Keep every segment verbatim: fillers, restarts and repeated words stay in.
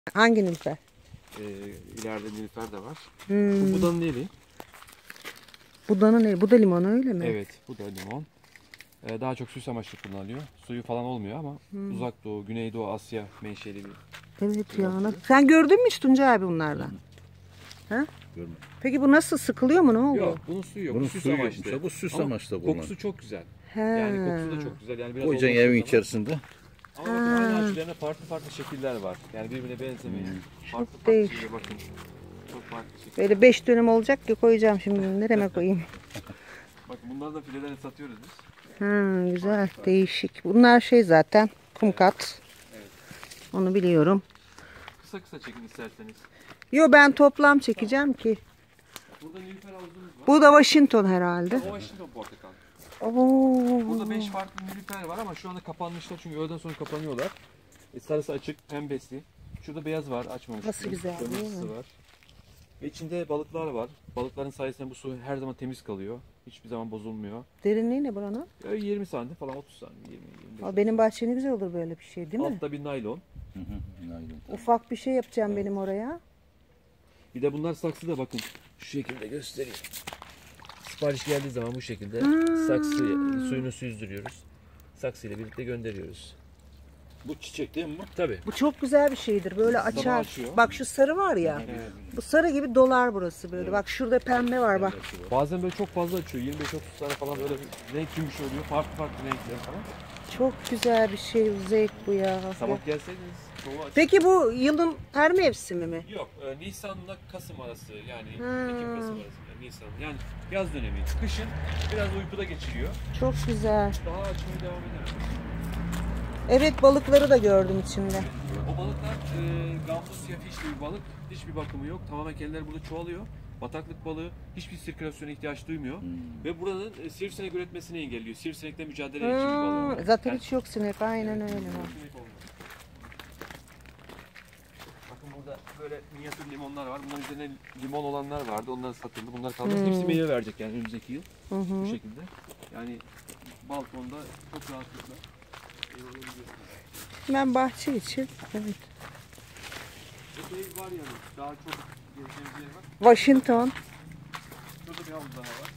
Hangi nilüfer? Ee, ileride nilüfer de var. Hmm. Bu budanın eli. Budanın eli. Bu da limon öyle mi? Evet, bu da limon. Ee, daha çok süs amaçlı kullanılıyor. Suyu falan olmuyor ama hmm. Uzak Doğu, Güneydoğu Asya menşeli bir. Evet ya. Sen gördün mü hiç Tuncay abi bunlardan? Ha? Görmedim. Peki bu nasıl, sıkılıyor mu, ne oluyor? Yok, bunun suyu yok. Bunun süs suyu amaçlı. yokmuş. Bu süs ama amaçlı kullanılıyor. kokusu çok güzel. He. Yani kokusu da çok güzel. Yani biraz Koyacaksın evin zaman. içerisinde. Ama bakın aynı ağaçlarına farklı farklı şekiller var. Yani birbirine benzemeyen. Hmm. Farklı farklı değişik. şekiller bakın. Çok farklı şekiller. Böyle beş dönüm olacak ki koyacağım şimdi. Nereme koyayım? Bakın bunlardan filelerini satıyoruz biz. Ha, güzel, değişik. Bunlar şey zaten kumkat. Evet. Onu biliyorum. Kısa kısa çekin isterseniz. Yo, ben toplam çekeceğim ki. Burada nilüfer havuzumuz var. Bu da Washington herhalde. O Washington portakal. Oo. Burada beş farklı nilüfer var ama şu anda kapanmışlar çünkü öğleden sonra kapanıyorlar. E, sarısı açık, pembesi. Şurada beyaz var, açmamış. Nasıl güzel, değil mi? Var. Ve içinde balıklar var. Balıkların sayesinde bu su her zaman temiz kalıyor. Hiçbir zaman bozulmuyor. Derinliği ne buranın? E, yirmi santim falan, otuz santim, yirmi yirmi beş. Aa, benim bahçe ne güzel olur böyle bir şey, değil mi? Altta bir naylon. Hı hı, naylon. Ufak bir şey yapacağım Evet. benim oraya. Bir de bunlar saksıda bakın. Şu şekilde göstereyim. Sipariş geldiği zaman bu şekilde Hmm. saksı suyunu süzdürüyoruz. Saksıyla birlikte gönderiyoruz. Bu çiçek değil mi bu? Tabii. Bu çok güzel bir şeydir. Böyle açar. açıyor. Bak şu sarı var ya. Evet. Bu sarı gibi dolar burası böyle. Evet. Bak şurada pembe var bak. Bazen böyle çok fazla açıyor. yirmi beş otuz tane falan böyle renk gümüş oluyor. Farklı farklı renkler falan. Çok güzel bir şey, zevk bu ya. Sabah gelseydiniz çoğu açık. Peki bu yılın her mevsimi mi? Yok. E, Nisan'la Kasım arası yani Ha. Ekim Kasım arası. Yani Nisan. Yani yaz dönemi. Kışın biraz uykuda geçiriyor. Çok güzel. Daha açmaya devam eder. Evet, balıkları da gördüm içinde. O balıklar e, gambus ya fişli bir balık. Hiçbir bakımı yok. Tamamen kendileri burada çoğalıyor. Bataklık balığı hiçbir sirkülasyona ihtiyaç duymuyor. Hmm. Ve buranın e, sivrisinek üretmesini engelliyor. Sivrisinekle mücadele için bir balık. Hmm, zaten Yani, hiç yok sinek, aynen evet, öyle. Bakın burada böyle minyatür limonlar var. Bunların üzerine limon olanlar vardı. Onlar satıldı. Bunlar kaldı. Hmm. Hepsi meyve verecek yani önümüzdeki yıl. Hı hı. Bu şekilde. Yani balkonda çok rahatlıkla. Ben bahçe için. Evet. Epey var yani. Daha çok gezeceğimiz yer var. Washington. Şurada bir havuz daha var.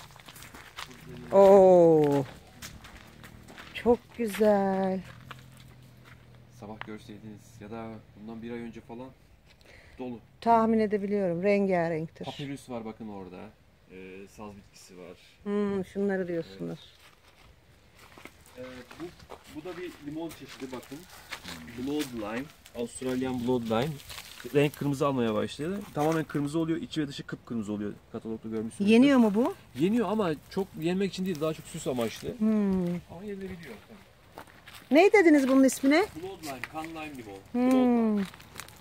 Oo. Çok güzel. Sabah görseydiniz ya da bundan bir ay önce falan dolu. Tahmin edebiliyorum. Rengarenktir. Papyrus var bakın orada. Ee, saz bitkisi var. Hmm, şunları diyorsunuz. Evet. Ee, bu, bu da bir limon çeşidi bakın. Blood Lime. Australian Blood Lime. Renk kırmızı almaya başladı. Tamamen kırmızı oluyor. İçi ve dışı kıpkırmızı oluyor. Katalogda görmüşsünüz. Yeniyor mu bu? Yeniyor ama çok yenmek için değil. Daha çok süs amaçlı. Hmm. Ama yenilebiliyor. Ne dediniz bunun ismine? Blood Lime. Kan lime limon. Hmm. Blood Lime.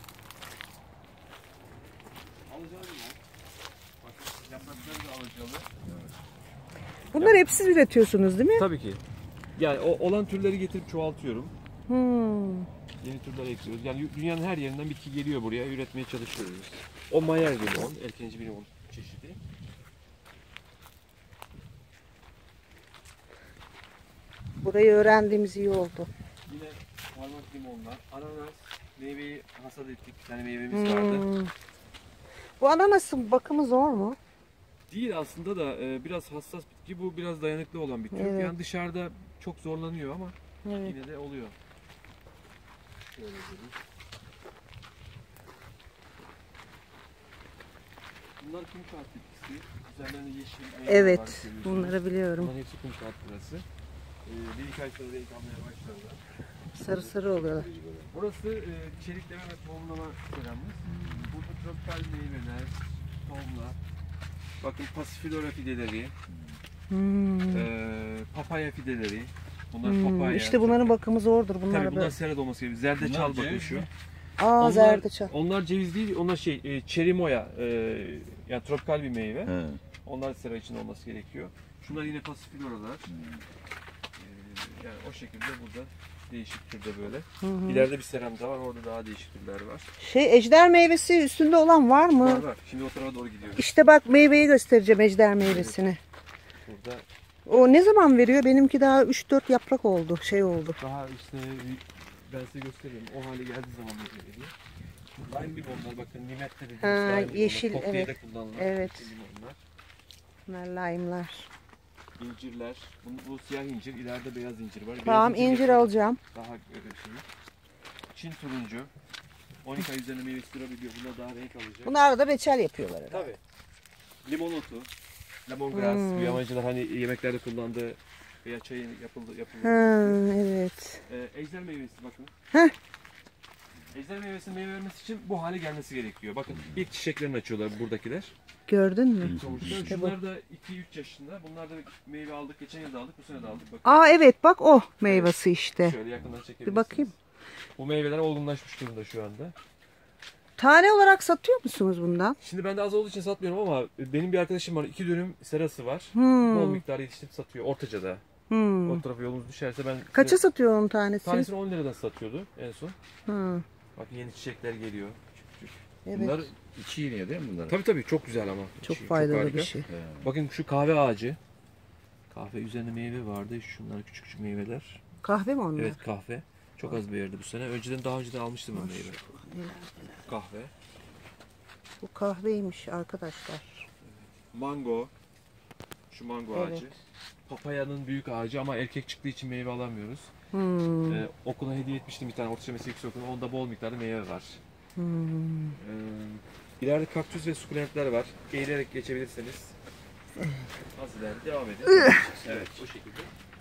Alacalı limon. Bakın yaprakları da alacalı. Bunları hep siz üretiyorsunuz değil mi? Tabii ki. Yani o olan türleri getirip çoğaltıyorum. Hmm. Yeni türler ekliyoruz. Yani dünyanın her yerinden bitki geliyor buraya. Üretmeye çalışıyoruz. O Mayer limon, erkenci bir limon çeşidi. Burayı öğrendiğimiz iyi oldu. Yine parmak limonlar, ananas, meyveyi hasat ettik. Bir tane meyvemiz Hmm. vardı. Bu ananasın bakımı zor mu? Değil aslında da e, biraz hassas bitki. Bu biraz dayanıklı olan bir tür. Evet. Yani dışarıda çok zorlanıyor ama Evet. yine de oluyor. Şöyle göreyim. Bunlar kum kağıt bitkisi. Üzerlerinde yeşil meyveler var, Evet, görüyorsunuz. bunları biliyorum. Bunların hepsi kum kağıt burası. Ee, bir iki ay sonra renk almaya başlarlar. Sarı sarı oluyorlar. Burası e, çelikleme ve tohumlama seramız. Burada tropikal meyveler, tohumlar. Bakın pasiflora fideleri, Hmm. e, papaya fideleri. Bunlar Hmm. papaya. İşte bunların bakımı zordur. Bunlar Tabii bunlar böyle. serad olması gerekiyor. Zerdeçal Bunlar bakın ceviz şu. mi? Aa, Onlar, zerdeçal. onlar ceviz değil, onlar şey, e, çerimoya. E, yani tropikal bir meyve. He. Onlar sera için olması gerekiyor. Şunlar yine pasifloralar. Hmm. Ee, yani o şekilde burada değişik türde böyle. Hı hı. İleride bir seram daha var. Orada daha değişik türler var. Şey, ejder meyvesi üstünde olan var mı? Var var. Şimdi o tarafa doğru gidiyoruz. İşte bak, meyveyi göstereceğim, ejder meyvesini. Burada O ne zaman veriyor? Benimki daha üç dört yaprak oldu. Şey oldu. daha işte ben size göstereyim. O hale geldiği zaman ne geliyor. Lime limonlar bakın nimet de dediğimiz Ha, lime limonlar. yeşil, Kokteylde evet. kullanılan Evet. yeşil limonlar. Bunlar lime'lar. İncirler. Bu, bu siyah incir, ileride beyaz incir var. Beyaz Tamam incir yapıyor, alacağım. Daha e, şey. Çin turuncu. on iki ay üzerine meyvesi durabiliyor. Bunda daha renk alacak. Bunlarla da reçel yapıyorlar herhalde. Tabii. Limon otu. Lemongrass. Hmm. Bu yabancılar hani yemeklerde kullandığı veya çayın yapıldı yapıldı. Ha, evet. Ee, ejder meyvesi bakın. Heh. Ejder meyvesinin meyve vermesi için bu hale gelmesi gerekiyor. Bakın ilk çiçeklerini açıyorlar buradakiler. Gördün mü? Sonuçta İşte bu. şunlar da iki üç yaşında. Bunlar da meyve aldık. Geçen yıl da aldık. Bu sene de aldık. Bakın. Aa evet bak o meyvesi işte. Şöyle yakından çekebilirsiniz. Bir bakayım. Bu meyveler olgunlaşmış durumda şu anda. Tane olarak satıyor musunuz bundan? Şimdi bende az olduğu için satmıyorum ama benim bir arkadaşım var. iki dönüm serası var. Hmm. Bol miktar yetiştirip satıyor. Ortaca'da. Hmm. O tarafa yolunuz düşerse ben... Kaça satıyor onun tanesi? Tanesini on liradan satıyordu en son. Ha, Bak yeni çiçekler geliyor. Küçük küçük. evet. Bunlar içi yeniyor değil mi bunlar? Tabii tabii çok güzel ama. Çok İçi faydalı harika. bir şey. He. Bakın şu kahve ağacı. Kahve üzerinde meyve vardı. Şunlar küçük küçük meyveler. Kahve mi onlar? Evet kahve. Çok az verirdi bu sene. Önceden daha önceden almıştım ben meyve. Kahve. Bu kahveymiş arkadaşlar. Mango. Şu mango Evet. ağacı. Papayanın büyük ağacı ama erkek çıktığı için meyve alamıyoruz. Hmm. Ee, okula hediye etmiştim bir tane orta meslek yüksek okulu. Onda bol miktarda meyve var. Hmm. Ee, ileride kaktüs ve sukulentler var. Eğilerek geçebilirseniz. Az ileride devam edin. Evet o şekilde.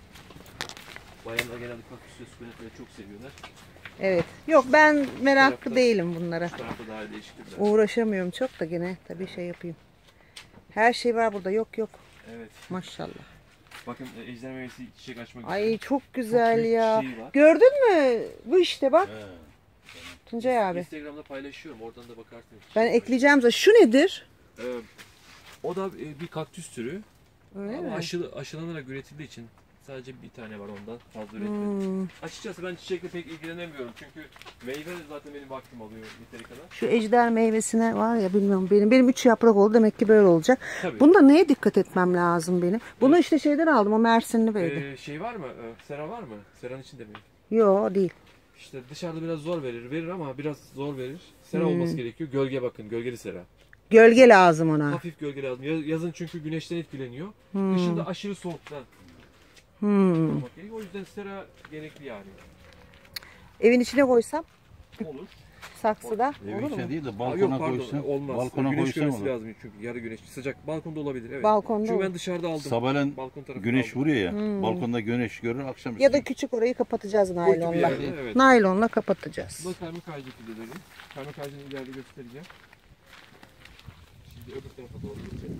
Bayanlar genelde kaktüs ve sukulentleri çok seviyorlar. Evet. Yok ben meraklı tarafta- değilim bunlara. Şu tarafta daha değişiklikler. Uğraşamıyorum çok da gene tabii şey yapayım. Her şey var burada. Yok yok. Evet. Maşallah. Bakın e, ejder meyvesi çiçek açmak Ay çok güzel büyük ya. çiçeği var. Gördün mü? Bu işte bak. He. Tuncay abi. Instagram'da paylaşıyorum. Oradan da bakarsınız. Ben ekleyeceğim zaten. Şu nedir? Ee, o da e, bir kaktüs türü. Öyle Ama mi? aşı, aşılanarak üretildiği için sadece bir tane var ondan. Fazla üretmedi. Hmm. Açıkçası ben çiçekle pek ilgilenemiyorum. Çünkü meyve zaten benim vaktim alıyor yeteri kadar. Şu ejder meyvesine var ya bilmiyorum benim. Benim üç yaprak oldu demek ki böyle olacak. Tabii. Bunda neye dikkat etmem lazım benim? Bunu işte şeyden aldım o Mersinli verdi. Ee, şey var mı? Ee, sera var mı? Seranın içinde mi? Yo değil. İşte dışarıda biraz zor verir. Verir ama biraz zor verir. Sera Hmm. olması gerekiyor. Gölge bakın. Gölgeli sera. Gölge lazım ona. Hafif gölge lazım. Yaz- Yazın çünkü güneşten etkileniyor. Hmm. Kışın da aşırı soğuktan. Hmm. olmak gerekiyor. O yüzden sera gerekli yani. Evin içine koysam Olur. saksıda Evin olur mu? içine değil de Aa, balkona yok pardon koysan. olmaz. Balkona güneş koysan görmesi olur. lazım çünkü yarı güneş. Sıcak balkonda olabilir evet. Balkonda Çünkü olur. ben dışarıda aldım. Sabahleyin Balkon tarafında güneş aldım. vuruyor ya. Hmm. Balkonda güneş görür akşam Ya da küçük orayı kapatacağız Boyutlu bir naylonla. yerde, evet. Naylonla kapatacağız. Bu da kaymak ağacı fideleri. Kaymak ağacını ileride göstereceğim. Şimdi öbür tarafa doğru geçelim.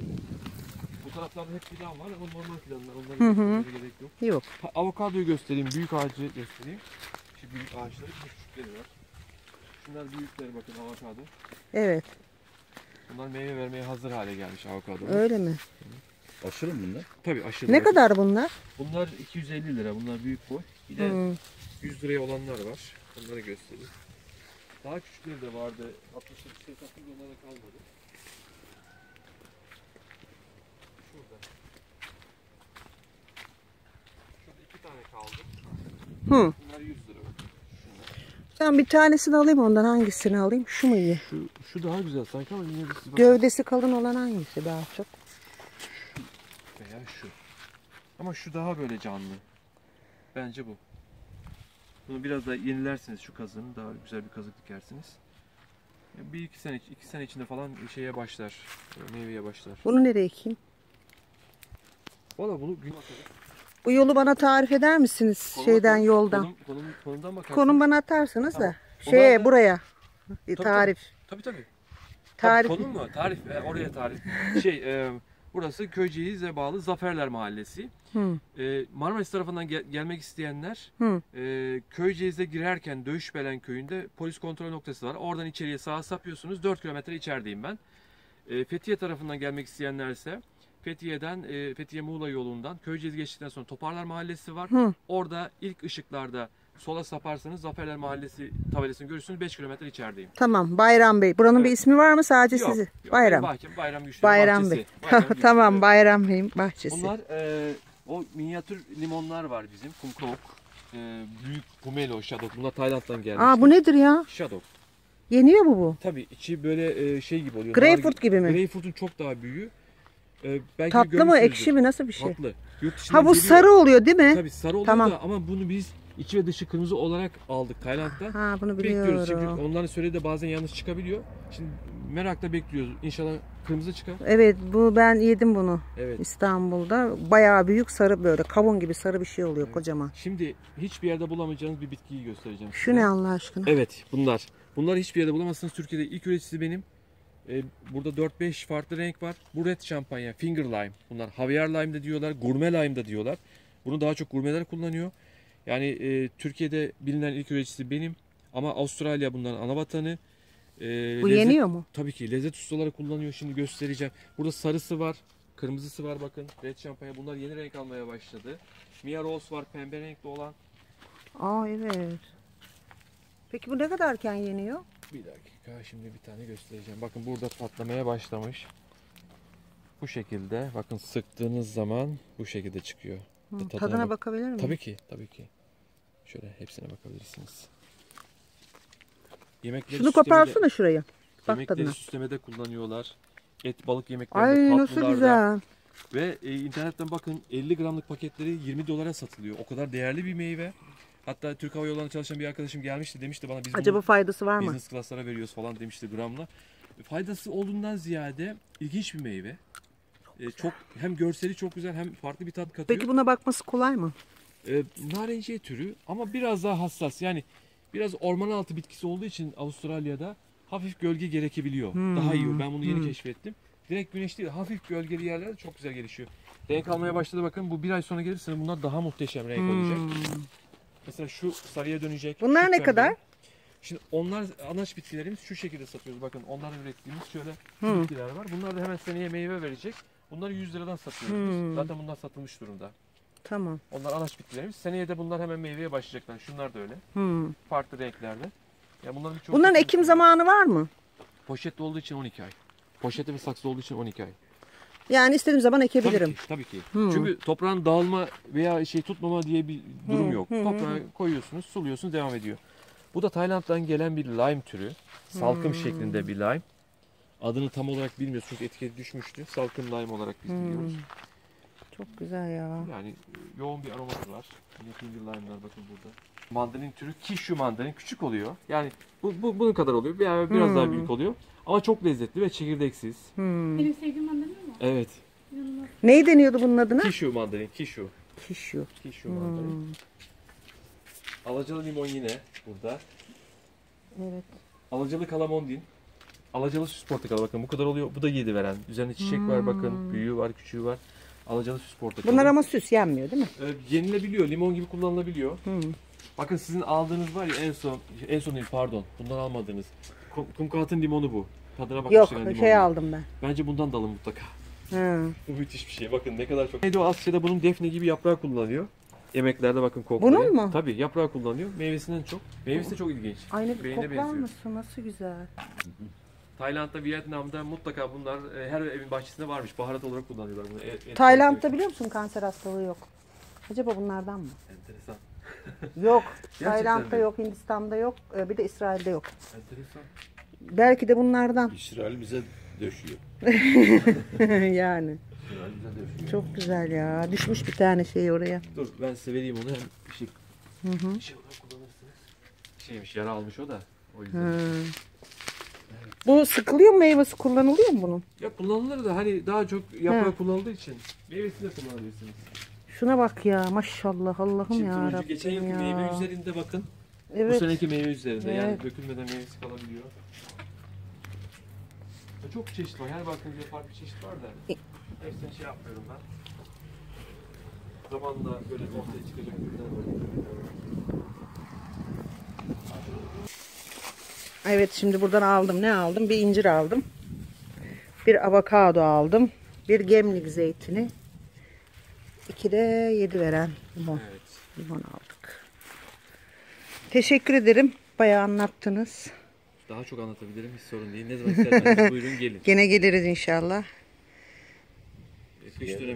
Bu taraflarda hep fidan var ama normal fidanlar. Onları Hı hı. göstermeye gerek yok. Yok. Ha, avokadoyu göstereyim, büyük ağacı göstereyim. Şu büyük ağaçları, bir de küçükleri var. Şunlar büyükleri bakın avokado. Evet. Bunlar meyve vermeye hazır hale gelmiş avokado. Öyle mi? Aşırı mı bunlar? Tabii aşırı. Ne kadar bunlar? Bunlar iki yüz elli lira. Bunlar büyük boy. Bir de Hmm. yüz liraya olanlar var. Onları göstereyim. Daha küçükleri de vardı. altmış sekiz satıldı onlara kalmadı. Şurada. Şurada iki tane kaldı. Hı. Bunlar yüz lira. Şunlar. Tamam bir tanesini alayım ondan hangisini alayım? Şu mu iyi? Şu, şu daha güzel sanki ama yine de siz bakın. Gövdesi kalın olan hangisi daha çok? Veya şu. Ama şu daha böyle canlı. Bence bu. Bunu biraz da yenilersiniz şu kazığını. Daha güzel bir kazık dikersiniz. Ya Bir iki sene, iki sene içinde falan şeye başlar. Meyveye başlar. Bunu nereye ekeyim? Valla bunu gün bakarız. Bu yolu bana tarif eder misiniz? Konuma- Şeyden yoldan. Konum, konum, konumdan bakarsınız. Konum bana atarsanız Tamam. da. Şeye Onlar da- buraya. Tabii, tarif. Tabii tabii. Tarif. Tabii, konum mu? Tarif. e, oraya tarif. şey, e, burası Köyceğiz'e bağlı Zaferler Mahallesi. Hı. E, Marmaris tarafından gel- gelmek isteyenler Hı. e, Köyceğiz'e girerken Dövüşbelen köyünde polis kontrol noktası var. Oradan içeriye sağa sapıyorsunuz. dört kilometre içerideyim ben. E, Fethiye tarafından gelmek isteyenler ise Fethiye'den e, Fethiye Muğla yolundan Köyceğiz geçtikten sonra Toparlar Mahallesi var. Hı. Orada ilk ışıklarda sola saparsanız Zaferler Mahallesi tabelasını görürsünüz. beş kilometre içerideyim. Tamam Bayram Bey. Buranın bir Evet. ismi var mı sadece Yok, sizi? yok, Bayram. Bahçe, Bayram Güçleri Bayram Bahçesi. Bey. Bayram Güçleri. Tamam Bayram Bey'in bahçesi. Bunlar e, o minyatür limonlar var bizim. Kumkok. E, büyük Pomelo, Shadow. Bunlar Tayland'dan gelmiş. Aa bu nedir ya? Shadow. Yeniyor mu bu? Tabii içi böyle e, şey gibi oluyor. Greyfurt Nar- gibi mi? Greyfurt'un çok daha büyüğü. E, belki Tatlı mı, görmüşsünüzdür. ekşi mi, nasıl bir şey? Tatlı. Yurt dışından Ha bu geliyor. sarı oluyor değil mi? Tabii sarı oluyor Tamam. da ama bunu biz içi ve dışı kırmızı olarak aldık Tayland'da. Ha bunu Bekliyoruz çünkü biliyorum. onların söylediği de bazen yanlış çıkabiliyor. Şimdi merakla bekliyoruz. İnşallah kırmızı çıkar. Evet, bu ben yedim bunu Evet. İstanbul'da. Bayağı büyük sarı, böyle kavun gibi sarı bir şey oluyor, Evet. kocaman. Şimdi hiçbir yerde bulamayacağınız bir bitkiyi göstereceğim Şu size. ne Allah aşkına? Evet bunlar. Bunları hiçbir yerde bulamazsınız. Türkiye'de ilk üreticisi benim. Ee, burada dört beş farklı renk var. Bu red şampanya, finger lime. Bunlar havyar lime de diyorlar, gurme lime de diyorlar. Bunu daha çok gurmeler kullanıyor. Yani e, Türkiye'de bilinen ilk üreticisi benim. Ama Avustralya bunların ana vatanı. Ee, Bu lezzet- yeniyor mu? Tabii ki lezzet ustaları kullanıyor. Şimdi göstereceğim. Burada sarısı var, kırmızısı var bakın. Red şampanya. Bunlar yeni renk almaya başladı. Mia Rose var, pembe renkli olan. Aa evet. Peki bu ne kadarken yeniyor? Bir dakika şimdi bir tane göstereceğim. Bakın burada patlamaya başlamış. Bu şekilde bakın sıktığınız zaman bu şekilde çıkıyor. Hı, Tadına tadına bak- bakabilir miyim? Tabii ki, tabii ki. Şöyle hepsine bakabilirsiniz. Yemekleri Şunu süslemede- koparsana şuraya. Bak Yemekleri tadına. süslemede kullanıyorlar. Et, balık yemeklerinde, Ay nasıl tatlılarda. güzel. Ve e, internetten bakın elli gramlık paketleri yirmi dolara satılıyor. O kadar değerli bir meyve. Hatta Türk Hava Yolları'nda çalışan bir arkadaşım gelmişti, demişti bana biz bunu Acaba faydası var mı? business class'lara veriyoruz falan demişti gramla. Faydası olduğundan ziyade ilginç bir meyve. Ee, çok hem görseli çok güzel hem farklı bir tat katıyor. Peki buna bakması kolay mı? Ee, narenciye türü ama biraz daha hassas. Yani biraz orman altı bitkisi olduğu için Avustralya'da hafif gölge gerekebiliyor. Hmm. Daha iyi. Ben bunu yeni Hmm. keşfettim. Direkt güneş değil, hafif gölgeli yerlerde çok güzel gelişiyor. Renk almaya başladı bakın. Bu bir ay sonra gelirse bunlar daha muhteşem renk olacak. Hmm. Mesela şu sarıya dönecek. Bunlar şu ne pembe. kadar? Şimdi onlar anaç bitkilerimiz şu şekilde satıyoruz. Bakın onlardan ürettiğimiz şöyle Hmm. bitkiler var. Bunlar da hemen seneye meyve verecek. Bunları yüz liradan satıyoruz Hmm. biz. Zaten bunlar satılmış durumda. Tamam. Onlar anaç bitkilerimiz. Seneye de bunlar hemen meyveye başlayacaklar. Şunlar da öyle. Hmm. Farklı renklerde. Ya bunların birçoğu Bunların satılmış ekim durumda. zamanı var mı? Poşetli olduğu için on iki ay. Poşette ve saksı olduğu için on iki ay. Yani istediğim zaman ekebilirim. Tabii ki. Tabii ki. Hmm. Çünkü toprağın dağılma veya şey tutmama diye bir durum Hmm. yok. Hmm. Toprağa koyuyorsunuz, suluyorsunuz, devam ediyor. Bu da Tayland'dan gelen bir lime türü. Salkım Hmm. şeklinde bir lime. Adını tam olarak bilmiyoruz çünkü etiketi düşmüştü. Salkım lime olarak biz Hmm. biliyoruz. Çok güzel ya. Yani e, yoğun bir aroması var. Yine finger lime'lar bakın burada. Mandalin türü Kishu mandalin küçük oluyor. Yani bu, bu bunun kadar oluyor. Yani biraz Hmm. daha büyük oluyor. Ama çok lezzetli ve çekirdeksiz. Hmm. Benim sevdiğim mandalina mı? Evet. İnanılmaz. Neyi deniyordu bunun adına? Kishu mandalin, Kishu. Kişu. Kishu mandalin. Hmm. Alacalı limon yine burada. Evet. Alacalı kalamondin. Alacalı süs portakalı bakın bu kadar oluyor. Bu da yedi veren. Üzerinde çiçek var bakın. Büyüğü var, küçüğü var. Alacalı süs portakalı. Bunlar ama süs yenmiyor değil mi? Ee, yenilebiliyor. Limon gibi kullanılabiliyor. Hmm. Bakın sizin aldığınız var ya en son en son değil pardon. Bundan almadığınız. Kum, kumkağıtın limonu bu. Tadına Yok bakmıştık yani şey limonun. aldım ben. Bence bundan da alın mutlaka. Ha. Bu müthiş bir şey. Bakın ne kadar çok. Neydi o Asya'da bunun defne gibi yaprağı kullanılıyor. Yemeklerde bakın kokluyor. Bunun mu? Tabii yaprağı kullanıyor. Meyvesinden çok. Meyvesi de çok ilginç. Aynı bir Beğene koklar benziyor. mısın? Nasıl güzel. Tayland'da, Vietnam'da mutlaka bunlar e, her evin bahçesinde varmış. Baharat olarak kullanıyorlar bunu. Et- et- Tayland'da biliyor musun kanser hastalığı yok. Acaba bunlardan mı? Enteresan. Yok. Gerçekten Tayland'da mi? yok, Hindistan'da yok, e, bir de İsrail'de yok. Enteresan. Belki de bunlardan. İsrail bize döşüyor. Yani. İsrail bize döşüyor. Çok güzel ya. Düşmüş bir tane şey oraya. Dur ben size vereyim onu hem bir şey, Hı hı. bir şey olarak kullanırsınız. Şeymiş yara almış o da. O yüzden. Ha. Bu sıkılıyor mu, meyvesi kullanılıyor mu bunun? Ya kullanılır da hani daha çok yaprağı Ha. kullanıldığı için meyvesini de kullanabilirsiniz. Şuna bak ya maşallah Allah'ım Şimdi ya turuncu Rabbim geçen yılki ya. meyve üzerinde bakın. Bu Evet. seneki meyve üzerinde yani Evet. dökülmeden meyvesi kalabiliyor. Ya çok çeşit var. Her bakınca farklı çeşit var da. Hepsini şey yapmıyorum ben. Zamanla böyle ortaya çıkacak ürünler var. Evet şimdi buradan aldım. Ne aldım? Bir incir aldım. Bir avokado aldım. Bir gemlik zeytini. İki de yedi veren limon. Evet. Limon aldık. Teşekkür ederim. Bayağı anlattınız. Daha çok anlatabilirim. Hiç sorun değil. Ne zaman isterseniz buyurun gelin. Gene geliriz inşallah. Kış dönemi